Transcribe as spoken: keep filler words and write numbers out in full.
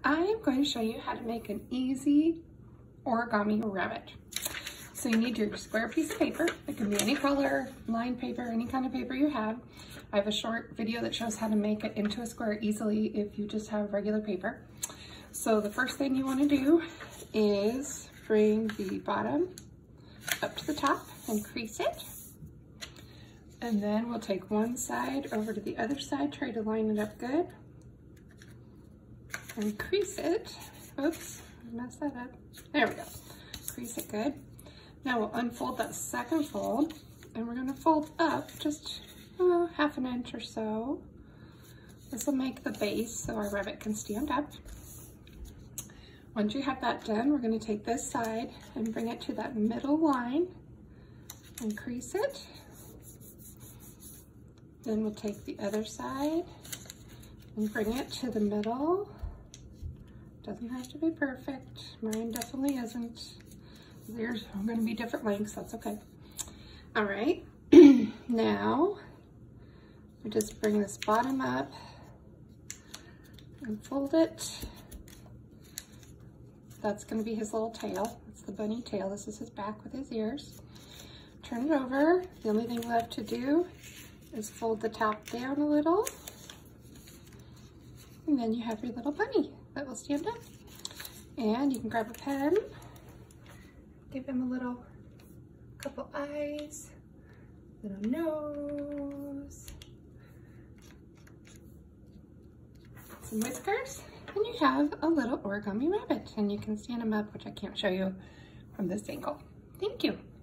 I am going to show you how to make an easy origami rabbit. So you need your square piece of paper. It can be any color, lined paper, any kind of paper you have. I have a short video that shows how to make it into a square easily if you just have regular paper. So the first thing you want to do is bring the bottom up to the top and crease it. And then we'll take one side over to the other side, try to line it up good. And crease it. Oops, I messed that up. There we go. Crease it good. Now we'll unfold that second fold, and we're going to fold up just uh, half an inch or so. This will make the base so our rabbit can stand up. Once you have that done, we're going to take this side and bring it to that middle line and crease it. Then we'll take the other side and bring it to the middle. Doesn't have to be perfect. Mine definitely isn't. There's going to be different lengths, that's okay. All right, now we just bring this bottom up and fold it. That's going to be his little tail. It's the bunny tail. This is his back with his ears. Turn it over. The only thing left to do is fold the top down a little. And then you have your little bunny that will stand up. And you can grab a pen, give him a little couple eyes, little nose, some whiskers, and you have a little origami rabbit. And you can stand him up, which I can't show you from this angle. Thank you.